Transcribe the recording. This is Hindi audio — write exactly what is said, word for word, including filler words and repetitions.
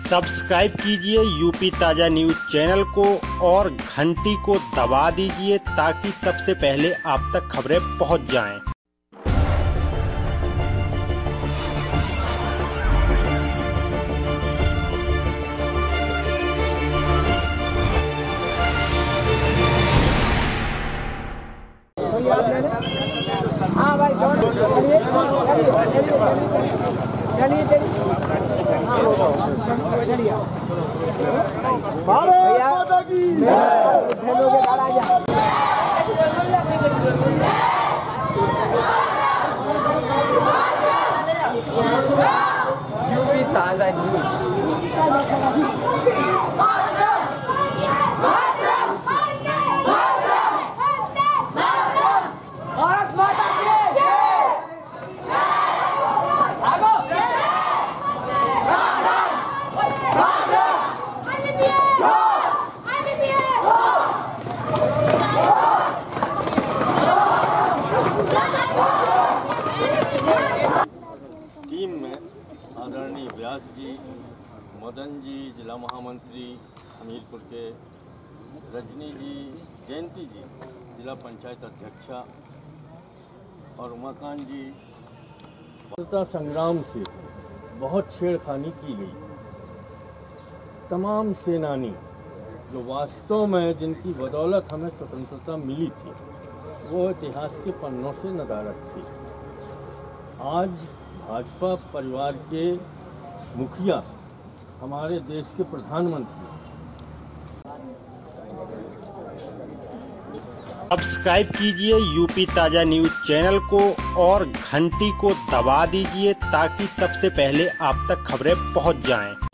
सब्सक्राइब कीजिए यूपी ताजा न्यूज चैनल को और घंटी को दबा दीजिए ताकि सबसे पहले आप तक खबरें पहुंच जाएं। हाँ भाई चलिए चलिए चलिए भारत माता की यूपी ताजा न्यूज। टीम में आदरणीय व्यास जी, मदन जी जिला महामंत्री हमीरपुर के, रजनी जी, जयंती जी जिला पंचायत अध्यक्षा और उमाकांत जी। स्वतंत्रता संग्राम से बहुत छेड़खानी की गई। तमाम सेनानी जो वास्तव में जिनकी बदौलत हमें स्वतंत्रता मिली थी वो इतिहास के पन्नों से नदारद थी। आज भाजपा परिवार के मुखिया हमारे देश के प्रधानमंत्री। सब्सक्राइब कीजिए यूपी ताजा न्यूज चैनल को और घंटी को दबा दीजिए ताकि सबसे पहले आप तक खबरें पहुंच जाएं।